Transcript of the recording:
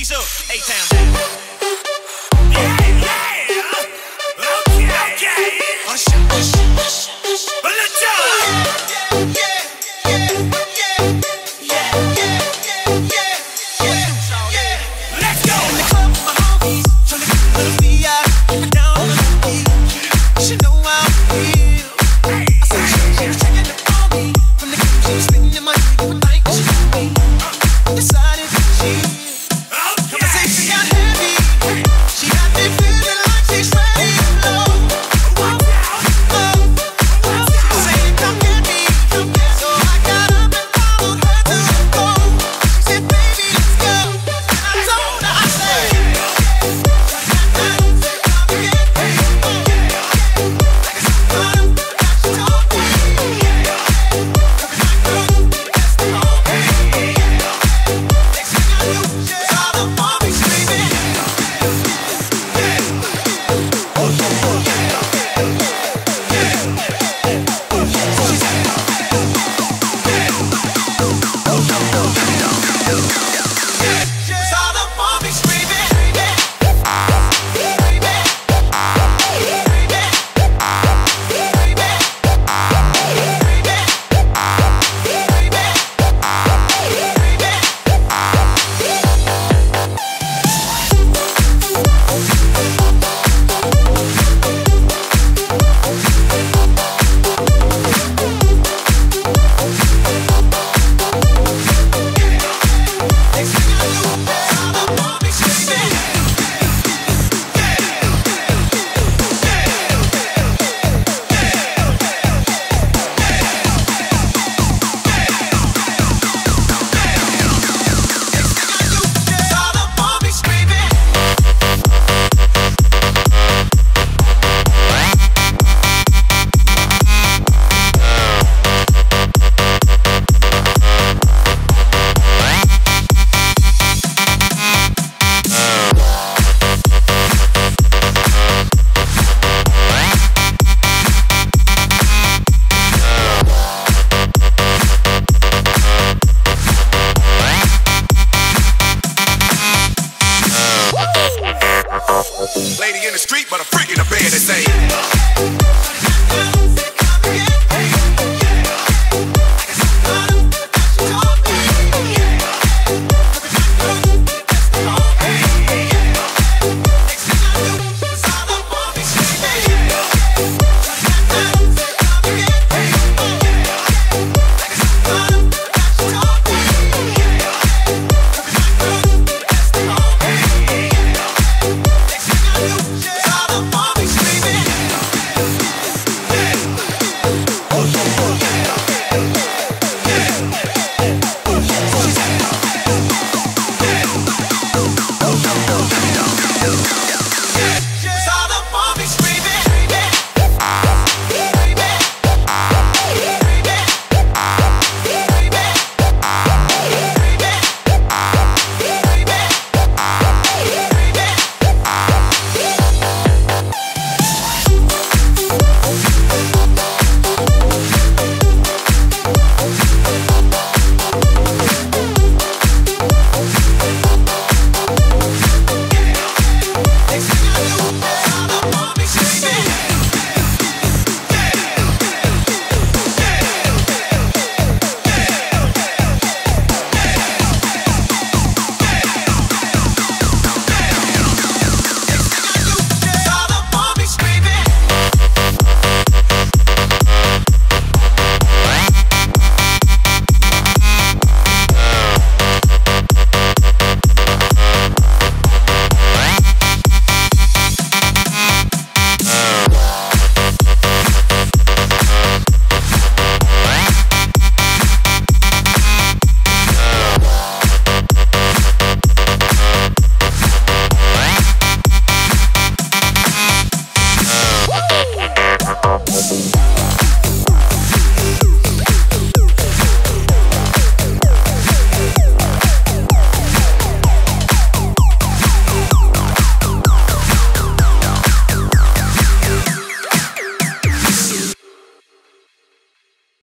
Squeeze up, A-Town. Yeah, yeah. Okay, okay. Hush, hush, hush, hush. But let's go. Yeah, yeah, yeah, yeah, yeah, yeah, yeah, yeah. Let's go. In the club with my homies, tryna get a little VI. Down on the beat, you should know how I feel. I said she was tricking up on me. From the game she was spinning in my ear, you would think that she knew me. Decided to cheat. Conversation got heavy. She got me feeling like she's ready to blow. Saying come get me. So I got up and followed her to the door. She said baby let's go. And I told her I said come get me. Like it's so fun, got you talking. Every night girl, that's the whole thing. Next thing I knew, she's all up on me screaming. She's all up on me screaming. Next thing I knew, she's all up on me screaming. She's all up on me screaming. Lady in the street, but a freak.